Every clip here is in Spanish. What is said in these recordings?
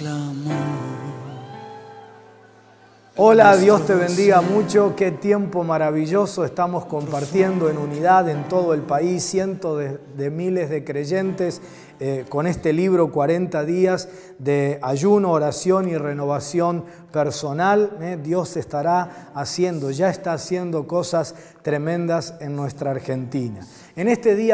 clamor. Hola, Dios te bendiga mucho. Qué tiempo maravilloso estamos compartiendo en unidad en todo el país, cientos de miles de creyentes con este libro 40 días de ayuno, oración y renovación personal. Dios estará haciendo, ya está haciendo cosas tremendas en nuestra Argentina. En este día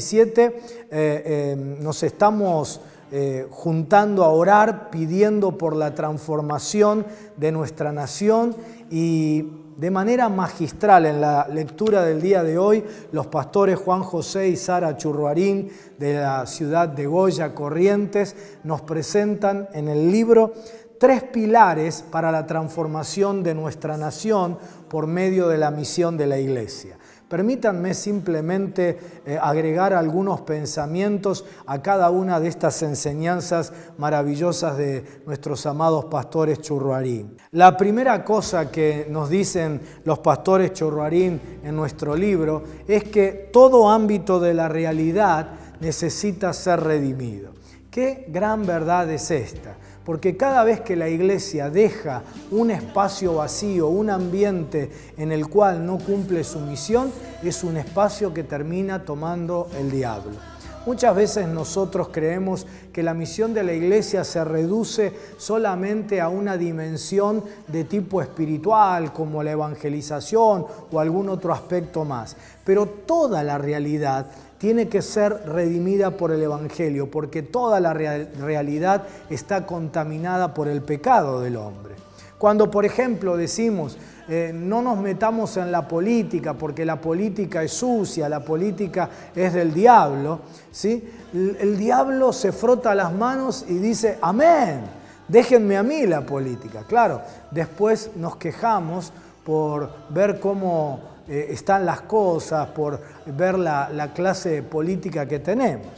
17 nos estamos juntando a orar, pidiendo por la transformación de nuestra nación, y de manera magistral en la lectura del día de hoy, los pastores Juan José y Sara Churruarín de la ciudad de Goya, Corrientes, nos presentan en el libro 3 pilares para la transformación de nuestra nación por medio de la misión de la Iglesia. Permítanme simplemente agregar algunos pensamientos a cada una de estas enseñanzas maravillosas de nuestros amados pastores Churruarín. La primera cosa que nos dicen los pastores Churruarín en nuestro libro es que todo ámbito de la realidad necesita ser redimido. ¿Qué gran verdad es esta? Porque cada vez que la Iglesia deja un espacio vacío, un ambiente en el cual no cumple su misión, es un espacio que termina tomando el diablo. Muchas veces nosotros creemos que la misión de la Iglesia se reduce solamente a una dimensión de tipo espiritual, como la evangelización o algún otro aspecto más. Pero toda la realidad tiene que ser redimida por el Evangelio, porque toda la realidad está contaminada por el pecado del hombre. Cuando, por ejemplo, decimos no nos metamos en la política porque la política es sucia, la política es del diablo, ¿sí? El diablo se frota las manos y dice, amén, déjenme a mí la política. Claro, después nos quejamos por ver cómo están las cosas, por ver la clase política que tenemos.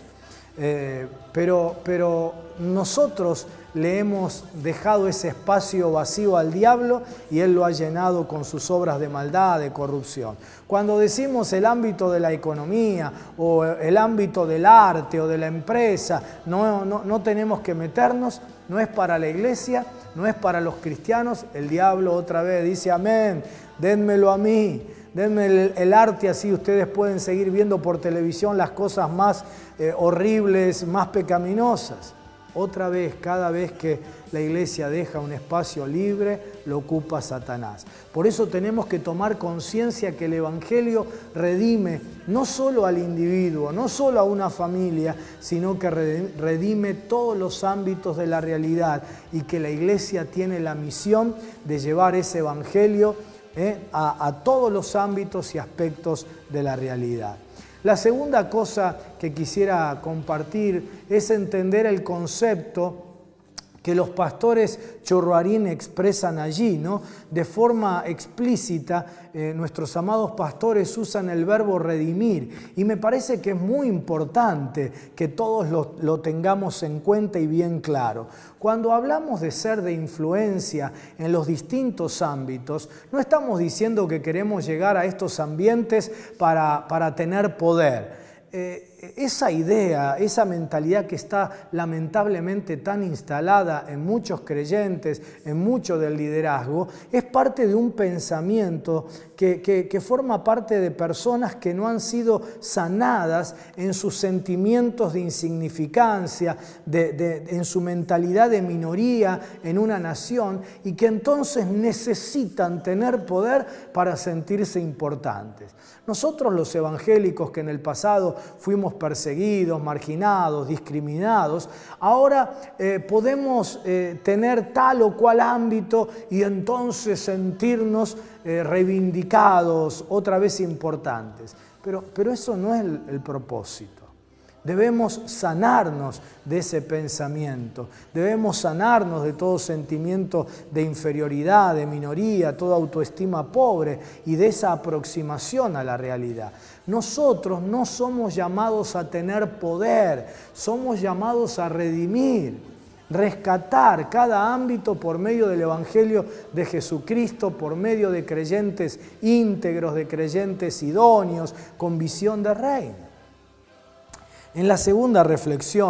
Pero nosotros le hemos dejado ese espacio vacío al diablo y él lo ha llenado con sus obras de maldad, de corrupción. Cuando decimos el ámbito de la economía o el ámbito del arte o de la empresa, no tenemos que meternos, no es para la Iglesia, no es para los cristianos, el diablo otra vez dice, amén, dénmelo a mí. Denme el arte, así ustedes pueden seguir viendo por televisión las cosas más horribles, más pecaminosas. Otra vez, cada vez que la Iglesia deja un espacio libre, lo ocupa Satanás. Por eso tenemos que tomar conciencia que el Evangelio redime no solo al individuo, no solo a una familia, sino que redime todos los ámbitos de la realidad, y que la Iglesia tiene la misión de llevar ese Evangelio a todos los ámbitos y aspectos de la realidad. La segunda cosa que quisiera compartir es entender el concepto que los pastores Churruarín expresan allí, ¿no? De forma explícita, nuestros amados pastores usan el verbo redimir, y me parece que es muy importante que todos lo tengamos en cuenta y bien claro. Cuando hablamos de ser de influencia en los distintos ámbitos, no estamos diciendo que queremos llegar a estos ambientes para tener poder. Esa idea, esa mentalidad que está lamentablemente tan instalada en muchos creyentes, en mucho del liderazgo, es parte de un pensamiento que forma parte de personas que no han sido sanadas en sus sentimientos de insignificancia, en su mentalidad de minoría en una nación, y que entonces necesitan tener poder para sentirse importantes. Nosotros los evangélicos que en el pasado fuimos perseguidos, marginados, discriminados, ahora podemos tener tal o cual ámbito y entonces sentirnos reivindicados, otra vez importantes. Pero eso no es el propósito. Debemos sanarnos de ese pensamiento, debemos sanarnos de todo sentimiento de inferioridad, de minoría, toda autoestima pobre y de esa aproximación a la realidad. Nosotros no somos llamados a tener poder, somos llamados a redimir, rescatar cada ámbito por medio del Evangelio de Jesucristo, por medio de creyentes íntegros, de creyentes idóneos, con visión de reino. En la segunda reflexión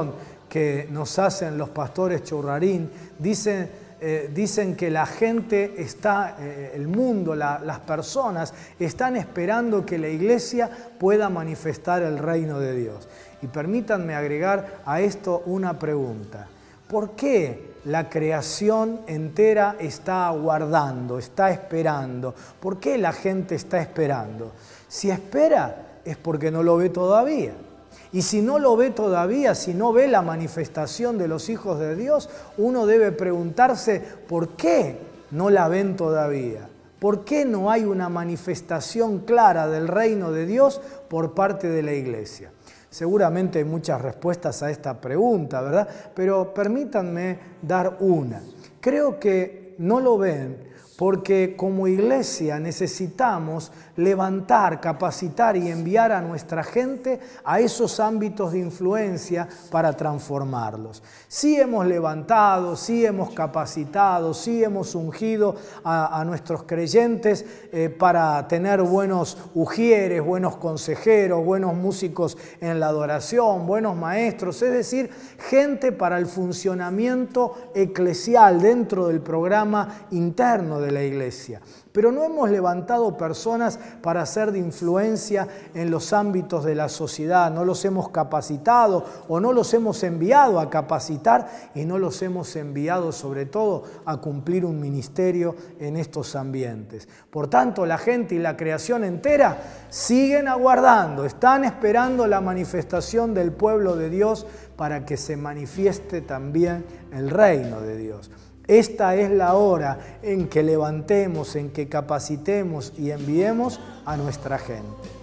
que nos hacen los pastores Churrarín, dicen que la gente está, el mundo, las personas están esperando que la iglesia pueda manifestar el reino de Dios. Y permítanme agregar a esto una pregunta. ¿Por qué la creación entera está aguardando, está esperando? ¿Por qué la gente está esperando? Si espera es porque no lo ve todavía. Y si no lo ve todavía, si no ve la manifestación de los hijos de Dios, uno debe preguntarse ¿por qué no la ven todavía? ¿Por qué no hay una manifestación clara del reino de Dios por parte de la iglesia? Seguramente hay muchas respuestas a esta pregunta, ¿verdad? Pero permítanme dar una. Creo que no lo ven porque como iglesia necesitamos levantar, capacitar y enviar a nuestra gente a esos ámbitos de influencia para transformarlos. Sí hemos levantado, sí hemos capacitado, sí hemos ungido a nuestros creyentes para tener buenos ujieres, buenos consejeros, buenos músicos en la adoración, buenos maestros, es decir, gente para el funcionamiento eclesial dentro del programa interno de la iglesia. Pero no hemos levantado personas para ser de influencia en los ámbitos de la sociedad, no los hemos capacitado o no los hemos enviado a capacitar y no los hemos enviado sobre todo a cumplir un ministerio en estos ambientes. Por tanto, la gente y la creación entera siguen aguardando, están esperando la manifestación del pueblo de Dios para que se manifieste también el reino de Dios. Esta es la hora en que levantemos, en que capacitemos y enviemos a nuestra gente.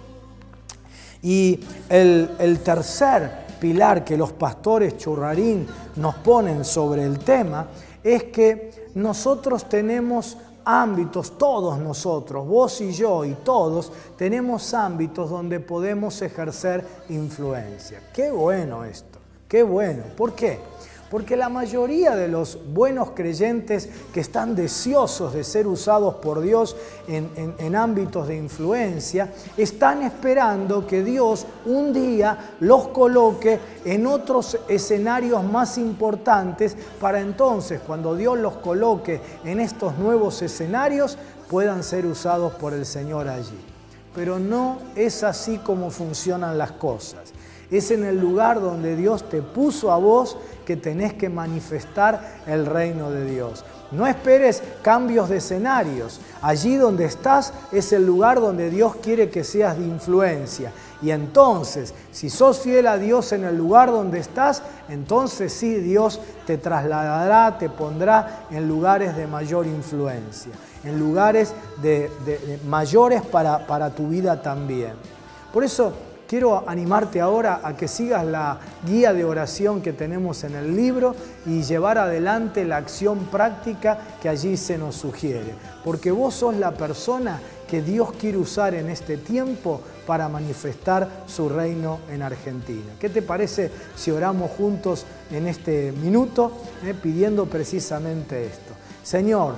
Y el tercer pilar que los pastores Churrarín nos ponen sobre el tema es que nosotros tenemos ámbitos, todos nosotros, vos y yo y todos, tenemos ámbitos donde podemos ejercer influencia. ¡Qué bueno esto! ¡Qué bueno! ¿Por qué? Porque la mayoría de los buenos creyentes que están deseosos de ser usados por Dios en ámbitos de influencia, están esperando que Dios un día los coloque en otros escenarios más importantes para entonces, cuando Dios los coloque en estos nuevos escenarios, puedan ser usados por el Señor allí. Pero no es así como funcionan las cosas. Es en el lugar donde Dios te puso a vos que tenés que manifestar el reino de Dios. No esperes cambios de escenarios. Allí donde estás es el lugar donde Dios quiere que seas de influencia. Y entonces, si sos fiel a Dios en el lugar donde estás, entonces sí, Dios te trasladará, te pondrá en lugares de mayor influencia, en lugares de mayores para tu vida también. Por eso, quiero animarte ahora a que sigas la guía de oración que tenemos en el libro y llevar adelante la acción práctica que allí se nos sugiere. Porque vos sos la persona que Dios quiere usar en este tiempo para manifestar su reino en Argentina. ¿Qué te parece si oramos juntos en este minuto pidiendo precisamente esto? Señor,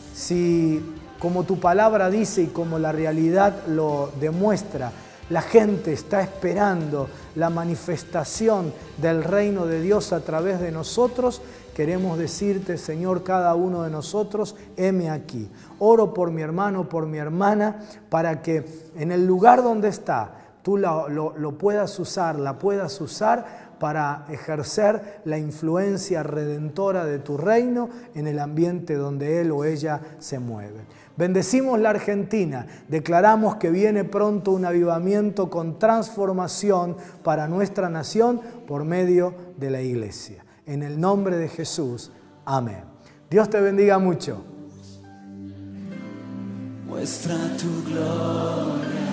si como tu palabra dice y como la realidad lo demuestra, la gente está esperando la manifestación del reino de Dios a través de nosotros. Queremos decirte, Señor, cada uno de nosotros, heme aquí. Oro por mi hermano, por mi hermana, para que en el lugar donde está, tú lo puedas usar, la puedas usar para ejercer la influencia redentora de tu reino en el ambiente donde él o ella se mueve. Bendecimos la Argentina, declaramos que viene pronto un avivamiento con transformación para nuestra nación por medio de la iglesia. En el nombre de Jesús, amén. Dios te bendiga mucho. Muestra tu gloria.